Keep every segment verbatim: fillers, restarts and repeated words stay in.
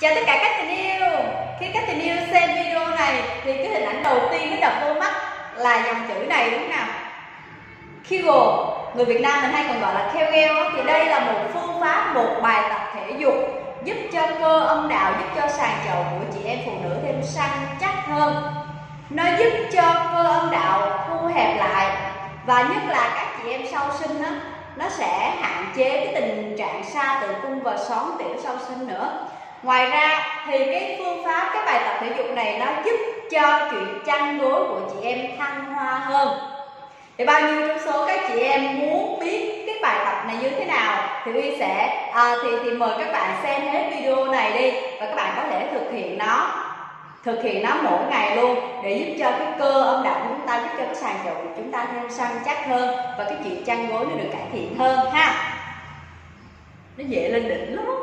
Chào tất cả các tình yêu. Khi các tình yêu xem video này thì cái hình ảnh đầu tiên nó đập vô mắt là dòng chữ này, đúng không nào? Kegel, người Việt Nam mình hay còn gọi là Kegel, thì đây là một phương pháp, một bài tập thể dục giúp cho cơ âm đạo, giúp cho sàn chậu của chị em phụ nữ thêm săn chắc hơn. Nó giúp cho cơ âm đạo thu hẹp lại, và nhất là các chị em sau sinh đó, nó sẽ hạn chế cái tình trạng sa tử cung và xón tiểu sau sinh nữa. Ngoài ra thì cái phương pháp, cái bài tập thể dục này nó giúp cho chuyện chăn gối của chị em thăng hoa hơn. Thì bao nhiêu trong số các chị em muốn biết cái bài tập này như thế nào thì Uy sẽ à, thì thì mời các bạn xem hết video này đi, và các bạn có thể thực hiện nó thực hiện nó mỗi ngày luôn, để giúp cho cái cơ âm đạo của chúng ta, giúp cho cái sàn chậu của chúng ta thêm săn chắc hơn, và cái chuyện chăn gối nó được cải thiện hơn ha. Nó dễ lên đỉnh lắm.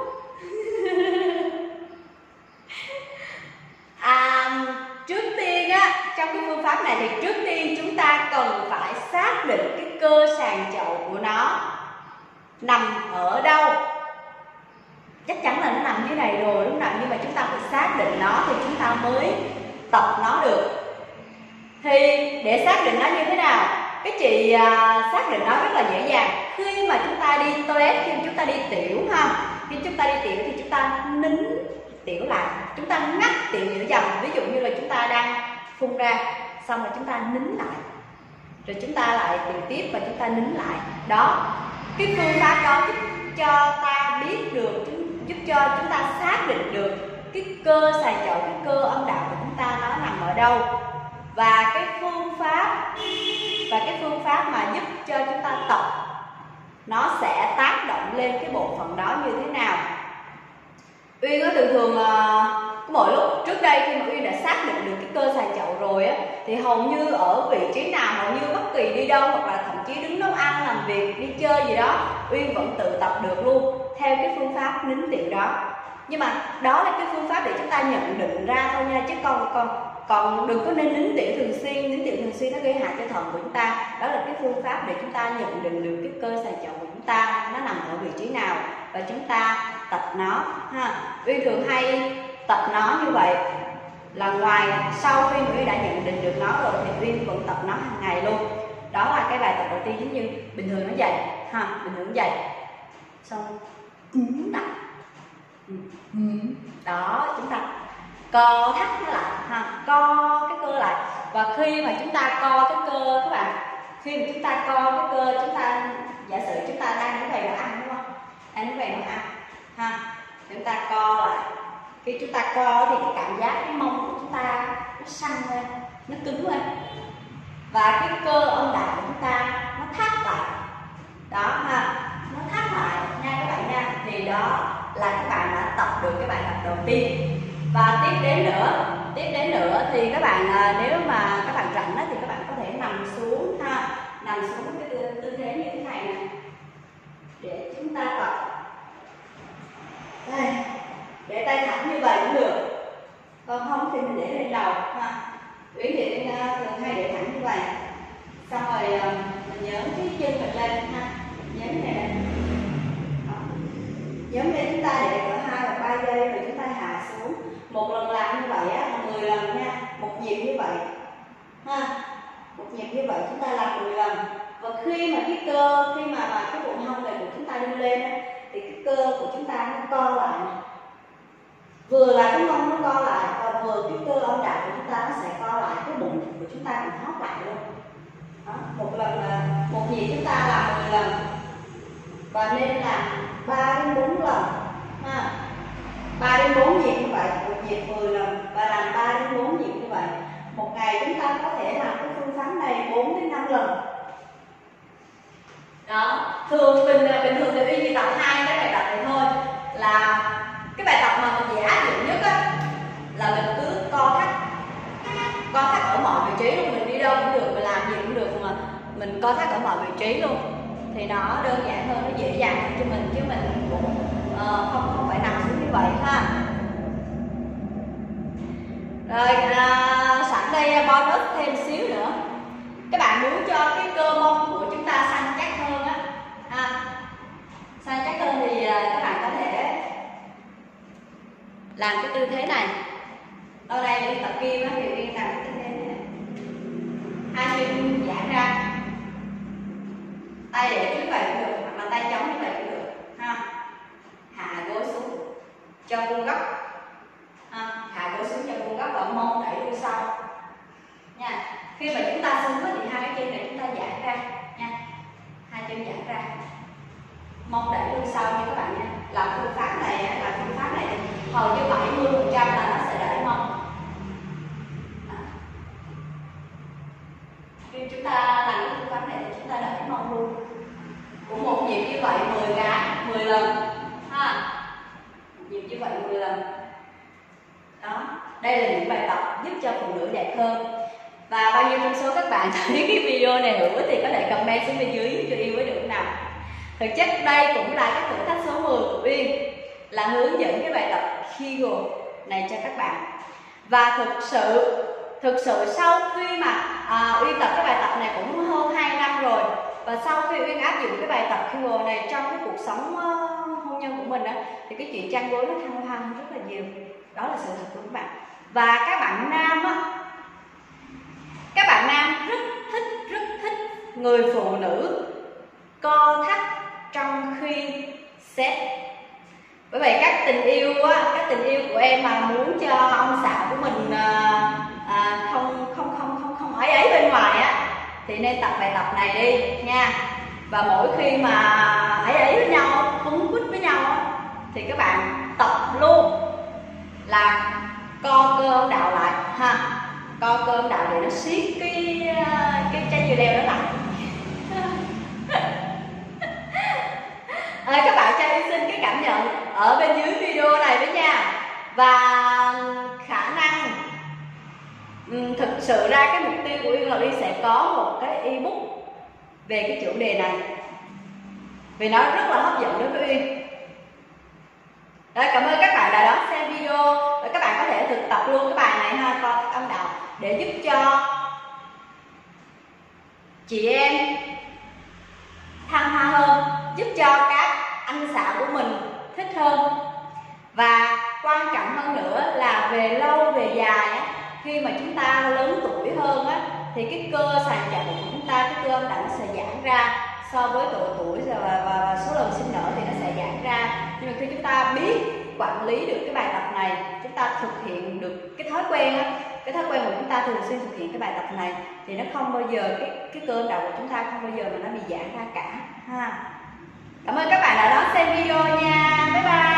À, trước tiên á, trong cái phương pháp này thì trước tiên chúng ta cần phải xác định cái cơ sàn chậu của nó nằm ở đâu. Chắc chắn là nó nằm dưới này rồi, đúng không nào? Nhưng mà chúng ta phải xác định nó thì chúng ta mới tập nó được. Thì để xác định nó như thế nào? Các chị à, xác định nó rất là dễ dàng. Khi mà chúng ta đi toilet, khi chúng ta đi tiểu ha, khi chúng ta đi tiểu thì chúng ta nín tiểu lại, chúng ta ngắt tiểu giữa dòng. Ví dụ như là chúng ta đang phun ra, xong rồi chúng ta nín lại, rồi chúng ta lại tiểu tiếp và chúng ta nín lại. Đó, cái phương pháp đó giúp cho ta biết được, giúp cho chúng ta xác định được cái cơ sàn chậu, cái cơ âm đạo của chúng ta nó nằm ở đâu, và cái phương pháp và cái phương pháp mà giúp cho chúng ta tập nó sẽ tác động lên cái bộ phận đó như thế nào. Uyên có thường thường uh, mỗi lúc trước đây khi mà Uyên đã xác định được cái cơ sàn chậu rồi á, thì hầu như ở vị trí nào, hầu như bất kỳ đi đâu, hoặc là thậm chí đứng nấu ăn, làm việc, đi chơi gì đó, Uyên vẫn tự tập được luôn theo cái phương pháp nín tiểu đó. Nhưng mà đó là cái phương pháp để chúng ta nhận định ra thôi nha, chứ còn còn còn đừng có nên nín tiểu thường xuyên. Nín tiểu thường xuyên nó gây hại cho thận của chúng ta. Đó là cái phương pháp để chúng ta nhận định được cái cơ sàn chậu của chúng ta nó nằm ở vị trí nào, và chúng ta tập nó ha. Uyên thường hay tập nó như vậy, là ngoài sau khi mà Uyên đã nhận định được nó rồi thì Uyên vẫn tập nó hàng ngày luôn. Đó là cái bài tập đầu tiên, giống như bình thường nó dày ha, bình thường nó dày, xong cứng lại, đó, chúng ta co thắt nó lại ha, co cái cơ lại. Và khi mà chúng ta co cái cơ, các bạn, khi mà chúng ta co cái cơ, chúng ta giả sử chúng ta đang cái này nó ăn, đúng không? Đang cái này nó ăn ha, chúng ta co lại. Khi chúng ta co thì cái cảm giác cái mông của chúng ta nó săn lên, nó cứng lên, và cái cơ âm đạo của chúng ta nó thắt lại, đó ha, nó thắt lại nha các bạn nha. Thì đó là các bạn đã tập được cái bài tập đầu tiên. Và tiếp đến nữa, tiếp đến nữa thì các bạn, nếu mà các bạn rảnh thì các bạn có thể nằm xuống ha, nằm xuống cái tư, tư thế như thế này nè, để chúng ta tập. Đây, để tay thẳng như vậy cũng được, còn không thì mình để lên đầu ha. Uyển thì thường hay để thẳng như vậy, xong rồi mình nhớ cái chân mình lên ha, nhớ cái này nè, giống như chúng ta để cỡ hai hoặc ba giây rồi chúng ta hạ xuống. Một lần làm như vậy á, mười lần nha, một nhịp như vậy ha, một nhịp như vậy chúng ta làm mười lần. Và khi mà cái cơ, khi mà, mà cái bụng hông này của chúng ta đưa lên á, thì cái cơ của chúng ta nó co lại nè, vừa là cái mông nó co lại, và vừa cái cơ âm đạo của chúng ta nó sẽ co lại, cái bụng của chúng ta cũng hóp lại luôn. Đó, một lần là một nhịp chúng ta làm mười lần, và nên làm ba đến bốn lần ha, ba đến bốn nhịp như vậy, một nhịp mười lần, và làm ba đến bốn nhịp như vậy. Một ngày chúng ta có thể làm cái phương pháp này bốn đến năm lần. Đó, thường bình bình thường thì Uy chỉ tập hai cái bài tập này thôi. Là cái bài tập mà mình dễ áp dụng nhất á, là mình cứ co thắt, co thắt ở mọi vị trí luôn. Mình đi đâu cũng được, mình làm gì cũng được, mà mình co thắt ở mọi vị trí luôn, thì nó đơn giản hơn, nó dễ dàng hơn cho mình, chứ mình cũng uh, không không phải nằm xuống như vậy ha. Rồi uh, sẵn đây bonus thêm xíu nữa. Các bạn muốn cho cái cơ mông của chúng ta săn chắc hơn á, ha, săn chắc hơn thì uh, các bạn có thể làm cái tư thế này. Ở đây đi tập kim á thì Uyên làm cái tư thế này, hai chân giãn ra, tay để trước vậy cũng được, hoặc là tay chống như vậy cũng được ha. Hạ gối xuống cho vuông góc, ha. Hạ gối xuống cho vuông góc và mông đẩy lui sau nha. Khi mà chúng ta xuống thì hai cái chân này chúng ta giãn ra nha, hai chân giãn ra, mông đẩy lui sau nha các bạn nha. Làm phương pháp này là phương pháp này hầu như bảy mươi phần trăm là nó sẽ đẩy mông. Khi chúng ta làm cái phương pháp này thì chúng ta đẩy mông luôn. Cũng một nhịp như vậy mười cái, mười lần ha. Một nhịp như vậy mười lần. Đó, đây là những bài tập giúp cho phụ nữ đẹp hơn. Và bao nhiêu trong số các bạn thấy cái video này hữu ích thì có thể comment xuống bên dưới cho Uyên với được không nào. Thực chất đây cũng là cái thử thách số mười của Uyên, là hướng dẫn cái bài tập Kegel này cho các bạn. Và thực sự thực sự sau khi mà à, Uyên tập cái bài tập này cũng hơn hai năm rồi, và sau khi Uyên áp dụng cái bài tập Kegel này trong cái cuộc sống uh, hôn nhân của mình á, thì cái chuyện chăn gối nó thăng hoa rất là nhiều. Đó là sự thật của các bạn. Và các bạn nam á, các bạn nam rất thích rất thích người phụ nữ co thắt trong khi sex. Bởi vậy các tình yêu á, các tình yêu của em mà muốn cho ông xã của mình à, à, không không không không không ấy ấy bên ngoài á, thì nên tập bài tập này đi nha. Và mỗi khi mà ấy ấy với nhau, quấn quýt với nhau á, thì các bạn tập luôn là co cơ âm đạo lại ha, co cơ âm đạo để nó siết cái cái trái dưa leo đó lại. À, các bạn cho em xin cái cảm nhận ở bên dưới video này với nha. Và khả năng um, thực sự ra cái mục tiêu của Uyên là Uyên sẽ có một cái ebook về cái chủ đề này, vì nó rất là hấp dẫn đối với Uyên. Đấy, cảm ơn các bạn đã đón xem video. Và các bạn có thể thực tập luôn cái bài này ha, co âm đạo, để giúp cho chị em thăng hoa hơn, giúp cho các anh xã của mình thích hơn. Và quan trọng hơn nữa là về lâu về dài á, khi mà chúng ta lớn tuổi hơn á, thì cái cơ sàn chậu của chúng ta, cái cơ âm đạo nó sẽ giãn ra so với độ tuổi và, và, và số lần sinh nở thì nó sẽ giãn ra. Nhưng mà khi chúng ta biết quản lý được cái bài tập này, chúng ta thực hiện được cái thói quen á, cái thói quen của chúng ta thường xuyên thực hiện cái bài tập này, thì nó không bao giờ cái cái cơ âm đạo của chúng ta không bao giờ mà nó bị giãn ra cả ha. Cảm ơn các bạn đã đón xem video nha. Bye bye.